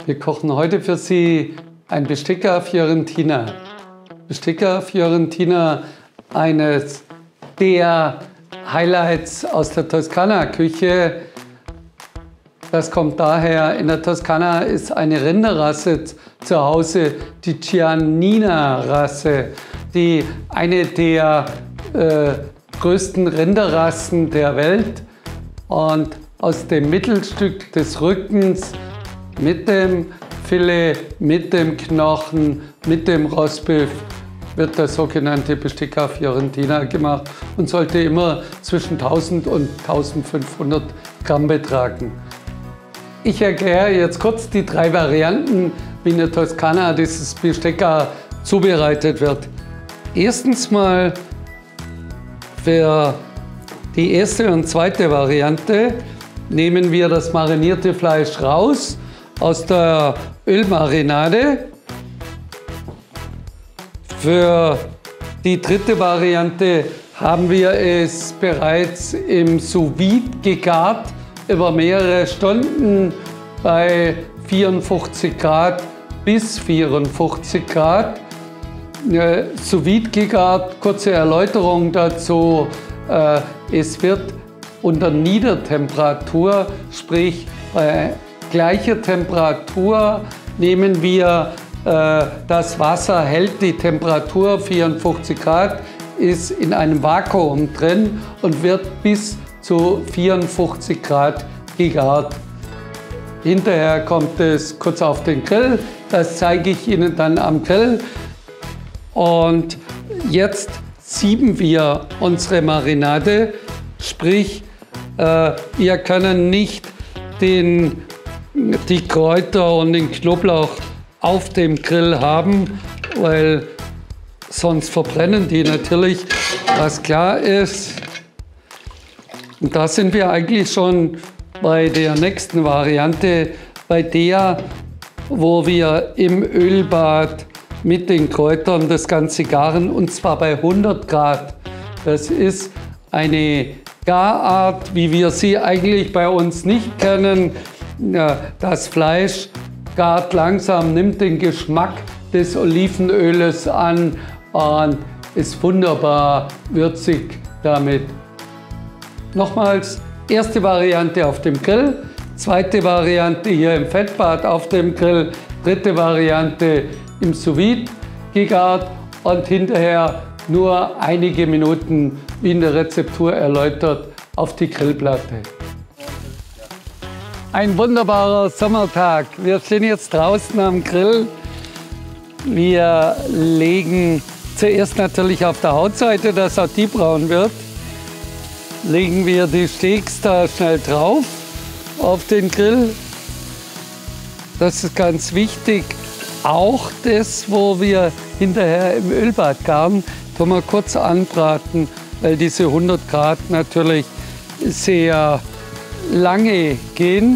Wir kochen heute für Sie ein Bistecca Fiorentina. Bistecca Fiorentina, eines der Highlights aus der Toskana-Küche. Das kommt daher, in der Toskana ist eine Rinderrasse zu Hause, die Chianina-Rasse, die eine der größten Rinderrassen der Welt. Und aus dem Mittelstück des Rückens mit dem Filet, mit dem Knochen, mit dem Rostbeef wird das sogenannte Bistecca Fiorentina gemacht und sollte immer zwischen 1000 und 1500 Gramm betragen. Ich erkläre jetzt kurz die 3 Varianten, wie in der Toskana dieses Bistecca zubereitet wird. Erstens mal für die erste und zweite Variante nehmen wir das marinierte Fleisch raus aus der Ölmarinade. Für die dritte Variante haben wir es bereits im Sous-Vide gegart, über mehrere Stunden bei 54 Grad bis 54 Grad. Sous-Vide gegart, kurze Erläuterung dazu. Es wird unter Niedertemperatur, sprich bei gleicher Temperatur nehmen wir das Wasser, hält die Temperatur 54 Grad, ist in einem Vakuum drin und wird bis zu 54 Grad gegart. Hinterher kommt es kurz auf den Grill, das zeige ich Ihnen dann am Grill. Und jetzt sieben wir unsere Marinade, sprich wir können nicht die Kräuter und den Knoblauch auf dem Grill haben, weil sonst verbrennen die natürlich, was klar ist. Und da sind wir eigentlich schon bei der nächsten Variante, bei der, wo wir im Ölbad mit den Kräutern das Ganze garen, und zwar bei 100 Grad. Das ist eine Garart, wie wir sie eigentlich bei uns nicht kennen. Das Fleisch gart langsam, nimmt den Geschmack des Olivenöles an und ist wunderbar würzig damit. Nochmals, erste Variante auf dem Grill, zweite Variante hier im Fettbad auf dem Grill, dritte Variante im Sous-Vide gegart und hinterher nur einige Minuten, wie in der Rezeptur erläutert, auf die Grillplatte. Ein wunderbarer Sommertag. Wir stehen jetzt draußen am Grill. Wir legen zuerst natürlich auf der Hautseite, dass auch die braun wird, legen wir die Steaks da schnell drauf auf den Grill. Das ist ganz wichtig. Auch das, wo wir hinterher im Ölbad garen, tun wir kurz anbraten, weil diese 100 Grad natürlich sehr lange gehen.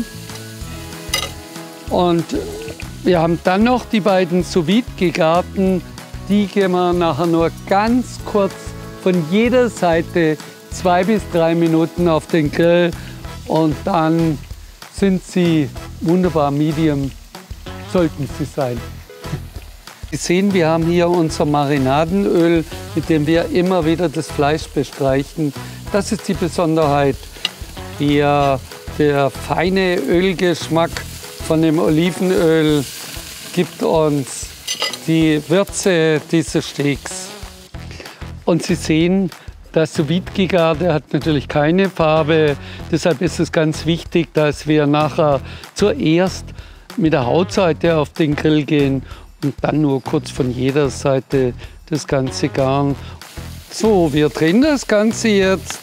Und wir haben dann noch die beiden Sous-Vide gegarten. Die geben wir nachher nur ganz kurz von jeder Seite 2 bis 3 Minuten auf den Grill und dann sind sie wunderbar medium, sollten sie sein. Sie sehen, wir haben hier unser Marinadenöl, mit dem wir immer wieder das Fleisch bestreichen. Das ist die Besonderheit. Der feine Ölgeschmack von dem Olivenöl gibt uns die Würze dieses Steaks. Und Sie sehen, das Sous-Vide gegarte hat natürlich keine Farbe. Deshalb ist es ganz wichtig, dass wir nachher zuerst mit der Hautseite auf den Grill gehen und dann nur kurz von jeder Seite das Ganze garen. So, wir drehen das Ganze jetzt.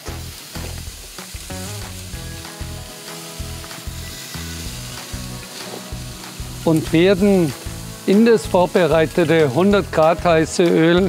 Und werden in das vorbereitete 100 Grad heiße Öl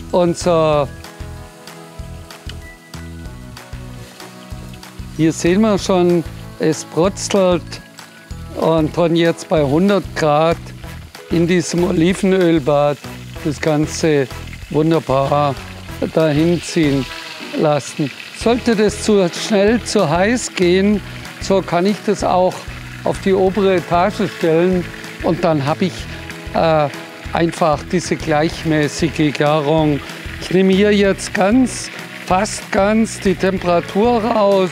hier sehen wir schon, es brutzelt und dann jetzt bei 100 Grad in diesem Olivenölbad das Ganze wunderbar dahin ziehen lassen. Sollte das zu schnell, zu heiß gehen, so kann ich das auch auf die obere Etage stellen Und dann habe ich einfach diese gleichmäßige Garung. Ich nehme hier jetzt fast ganz die Temperatur raus.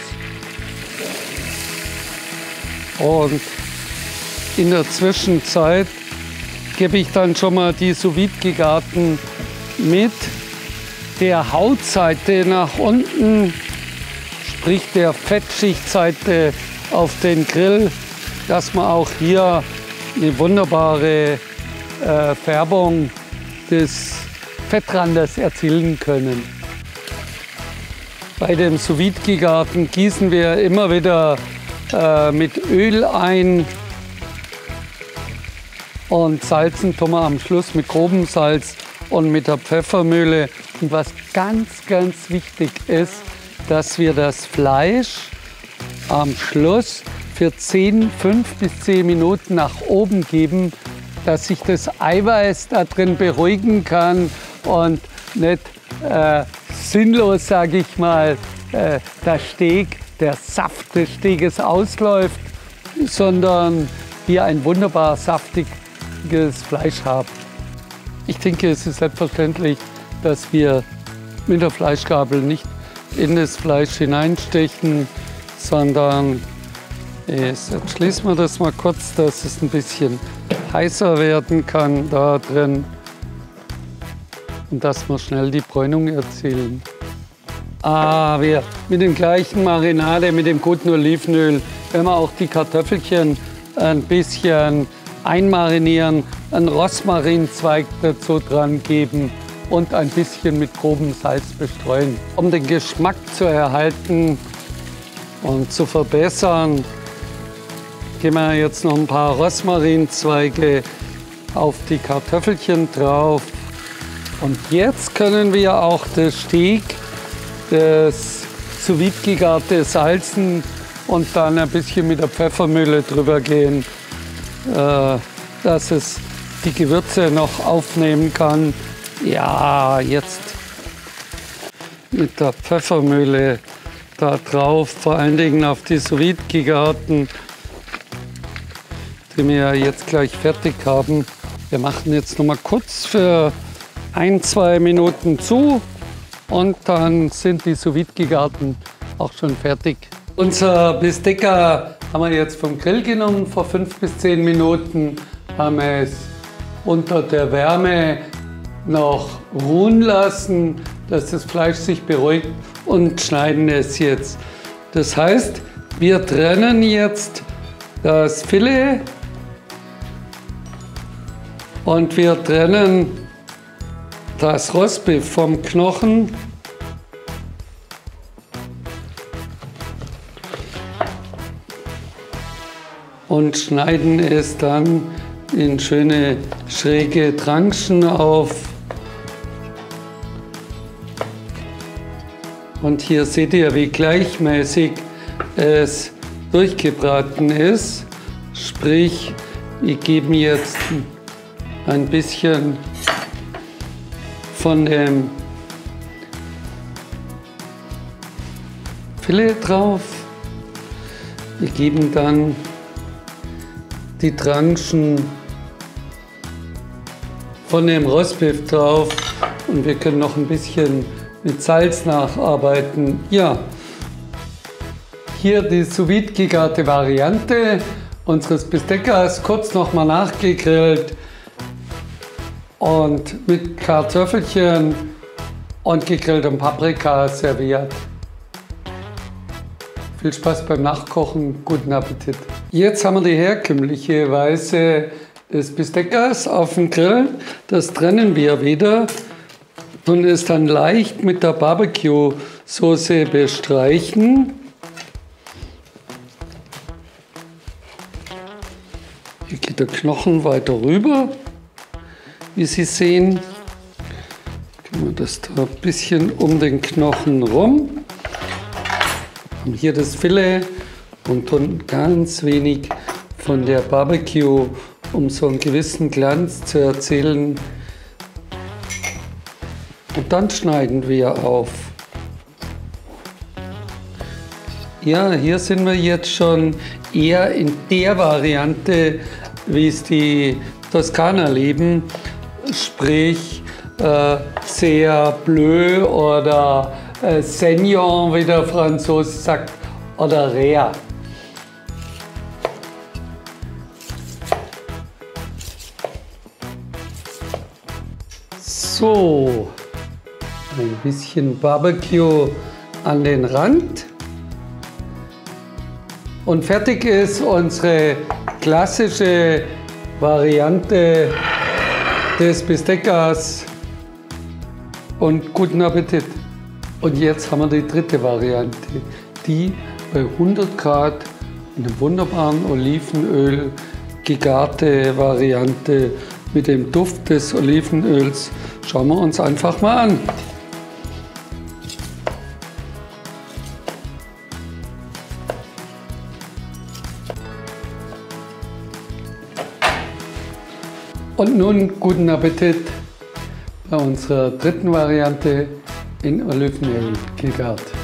Und in der Zwischenzeit gebe ich dann schon mal die Sous-Vide-gegarten mit der Hautseite nach unten, sprich der Fettschichtseite auf den Grill, dass man auch hier eine wunderbare Färbung des Fettrandes erzielen können. Bei dem Sous-Vide-gegarten gießen wir immer wieder mit Öl ein und salzen tun wir am Schluss mit grobem Salz und mit der Pfeffermühle. Und was ganz, ganz wichtig ist, dass wir das Fleisch am Schluss für 5 bis 10 Minuten nach oben geben, dass sich das Eiweiß da drin beruhigen kann und nicht sinnlos, sage ich mal, der Saft des Steges ausläuft, sondern wir ein wunderbar saftiges Fleisch haben. Ich denke, es ist selbstverständlich, dass wir mit der Fleischgabel nicht in das Fleisch hineinstechen, sondern jetzt schließen wir das mal kurz, dass es ein bisschen heißer werden kann da drin und dass wir schnell die Bräunung erzielen. Wir mit dem gleichen Marinade, mit dem guten Olivenöl, wenn wir auch die Kartoffelchen ein bisschen einmarinieren, einen Rosmarinzweig dazu dran geben und ein bisschen mit grobem Salz bestreuen. Um den Geschmack zu erhalten und zu verbessern, geben wir jetzt noch ein paar Rosmarinzweige auf die Kartoffelchen drauf. Und jetzt können wir auch das Steak, das Sous-Vide-gegarte salzen und dann ein bisschen mit der Pfeffermühle drüber gehen, dass es die Gewürze noch aufnehmen kann. Ja, jetzt mit der Pfeffermühle da drauf, vor allen Dingen auf die Sous-Vide-gegarten, die wir jetzt gleich fertig haben. Wir machen jetzt noch mal kurz für 1-2 Minuten zu und dann sind die Sous-Vide-gegarten auch schon fertig. Unser Bistecca haben wir jetzt vom Grill genommen vor 5 bis 10 Minuten, haben es unter der Wärme noch ruhen lassen, dass das Fleisch sich beruhigt und schneiden es jetzt. Das heißt, wir trennen jetzt das Filet und wir trennen das Rostbeef vom Knochen. Und schneiden es dann in schöne schräge Tranchen auf. Und hier seht ihr, wie gleichmäßig es durchgebraten ist. Sprich, wir geben jetzt ein bisschen von dem Filet drauf. Wir geben dann die Tranchen von dem Rostbeef drauf und wir können noch ein bisschen mit Salz nacharbeiten. Ja, hier die Sous-Vide gegarte Variante unseres Bisteccas, kurz noch mal nachgegrillt und mit Kartoffelchen und gegrilltem Paprika serviert. Viel Spaß beim Nachkochen, guten Appetit. Jetzt haben wir die herkömmliche Weise des Bisteccas auf dem Grill. Das trennen wir wieder und es dann leicht mit der Barbecue-Soße bestreichen. Hier geht der Knochen weiter rüber, wie Sie sehen. Können wir das da ein bisschen um den Knochen rum. Und hier das Filet und dann ganz wenig von der Barbecue, um so einen gewissen Glanz zu erzielen. Und dann schneiden wir auf. Ja, hier sind wir jetzt schon eher in der Variante wie es die Toskana lieben, sprich sehr bleu oder Senior, wie der Franzose sagt, oder Rea. So, ein bisschen Barbecue an den Rand. Und fertig ist unsere klassische Variante des Bisteckas. Und guten Appetit. Und jetzt haben wir die dritte Variante, die bei 100 Grad in einem wunderbaren Olivenöl gegarte Variante mit dem Duft des Olivenöls. Schauen wir uns einfach mal an. Und nun guten Appetit bei unserer dritten Variante in Olivenöl gegart.